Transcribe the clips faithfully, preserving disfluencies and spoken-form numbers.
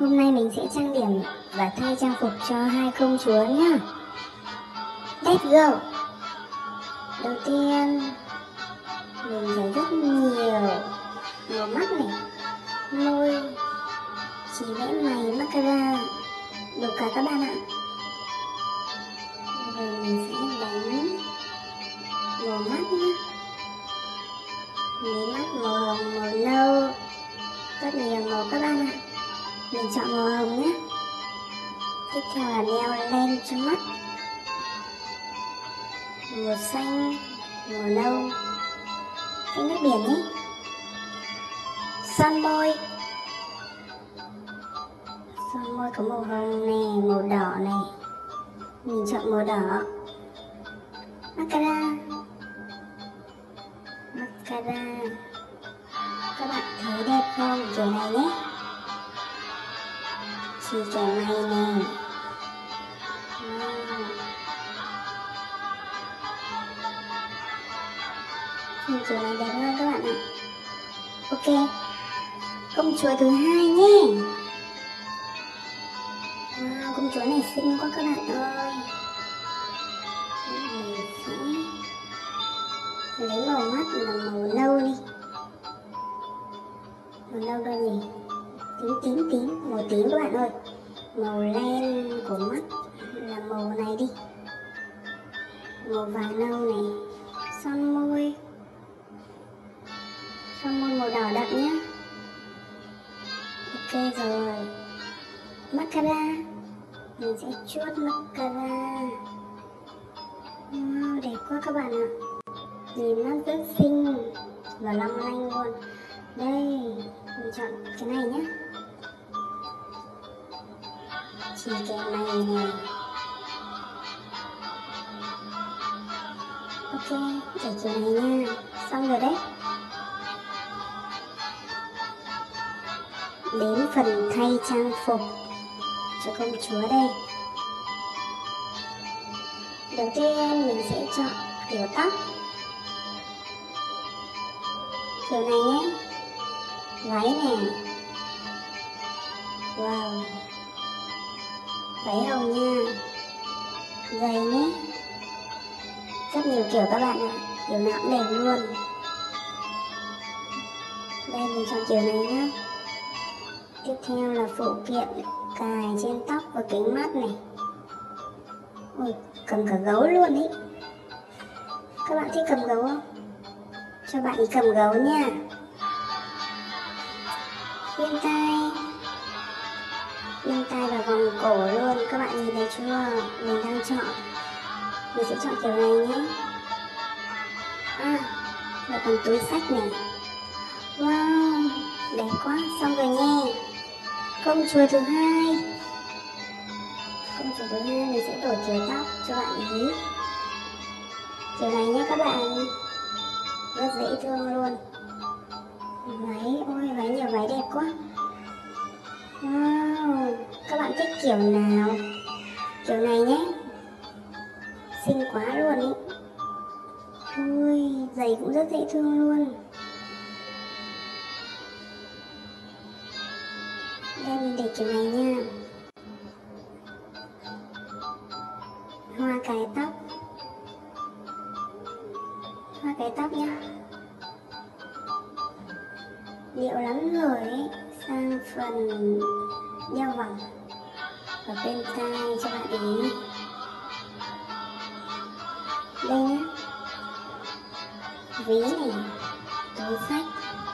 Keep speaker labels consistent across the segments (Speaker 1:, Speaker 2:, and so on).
Speaker 1: Hôm nay mình sẽ trang điểm và thay trang phục cho hai công chúa nhá. Let's go. Đầu tiên mình phải rất nhiều màu mắt này, môi, chỉ vẽ mày, mascara, đủ cả các bạn ạ. Rồi mình sẽ đánh màu mắt nhé. Mí mắt màu hồng, màu nâu, rất nhiều màu các bạn ạ. Mình chọn màu hồng nhé. Tiếp theo là đeo len cho mắt, màu xanh, màu nâu, xanh nước biển nhé. Son môi, son môi có màu hồng này, màu đỏ này, mình chọn màu đỏ. Mascara, mascara, các bạn thấy đẹp không? Kiểu này nhé, chỉ kiểu này nè. Wow. Kiểu này đẹp hơn các bạn ạ. Ok, công chúa thứ hai nhé. Wow, công chúa này xinh quá các bạn ơi. Mình sẽ lấy màu mắt là màu nâu đi. Màu nâu đâu nhỉ? Tím tím tím, màu tím các bạn ơi. Màu len của mắt là màu này đi, màu vàng nâu này. Son môi, son môi màu đỏ đậm nhé. Ok rồi. Mascara, mình sẽ chuốt mascara. Wow, đẹp quá các bạn ạ. Nhìn nó rất xinh và long lanh luôn. Đây, mình chọn cái này nhé. Chỉ cái này nè. Ok, để kiểu này nha. Xong rồi đấy. Đến phần thay trang phục cho công chúa đây. Đầu tiên mình sẽ chọn kiểu tóc, kiểu này nhé. Váy nè. Wow, váy hồng nha. Giày nhé. Rất nhiều kiểu các bạn ạ, kiểu nào cũng đẹp luôn. Đây mình chọn kiểu này nhá. Tiếp theo là phụ kiện cài trên tóc và kính mắt này. Ôi, cầm cả gấu luôn ý. Các bạn thích cầm gấu không? Cho bạn ấy cầm gấu nha. Khuyên tai, khuyên tai và vòng cổ luôn. Các bạn nhìn thấy chưa? Mình đang chọn, mình sẽ chọn kiểu này nhé. À, và còn túi sách này. Wow, đẹp quá. Xong rồi nha. Công chúa thứ hai. Công chúa thứ hai mình sẽ đổi kiểu tóc cho bạn ấy. Kiểu này nhé các bạn. Rất dễ thương luôn. Váy, ôi váy nhiều váy đẹp quá. Wow, các bạn thích kiểu nào? Kiểu này nhé. Xinh quá luôn ý. Ui, giày cũng rất dễ thương luôn. Đây mình để kiểu này nha. Hoa cài tóc. Hoa cài tóc nhá. Điệu lắm rồi ấy. Sang phần đeo vòng ở bên tai cho bạn ấy. Đây nhá. Ví này, túi sách.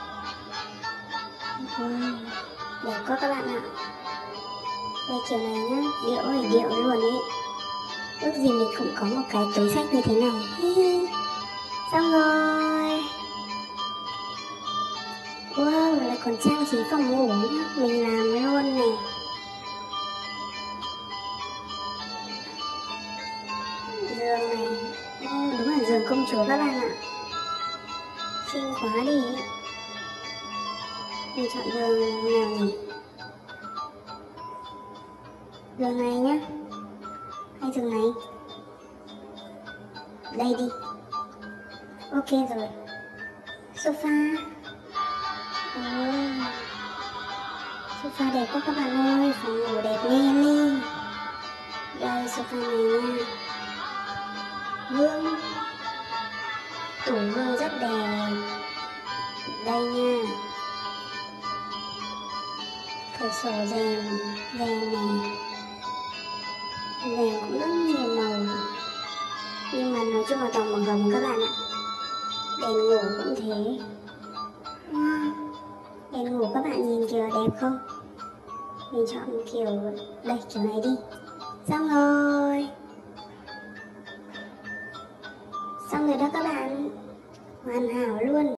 Speaker 1: Wow, đẹp quá các bạn ạ. Đây kiểu này nhá, điệu ơi điệu luôn ấy. Ước gì mình cũng có một cái túi sách như thế này. Xong rồi. Wow, lại còn trang trí phòng ngủ nhá. Mình làm luôn này. Giường này. Oh, đúng là giường công chúa các bạn ạ. Xinh quá đi. Mình chọn giường nào nhỉ? Giường này nhá. Hay giường này? Đây đi. Ok rồi. Sofa. Oh. Sofa đẹp quá các bạn ơi, phòng ngủ đẹp nghe ly. Đây sofa này nha. Gương, tủ gương rất đẹp. Đây nha. Cửa sổ rèm, rèm này. Rèm cũng rất nhiều màu. Nhưng mà nói chung là toàn màu hồng các bạn ạ. Đèn ngủ cũng thế. Wow. Đèn ngủ các bạn nhìn kìa đẹp không? Mình chọn kiểu đây, kiểu này đi. Xong rồi. Xong rồi đó các bạn. Hoàn hảo luôn.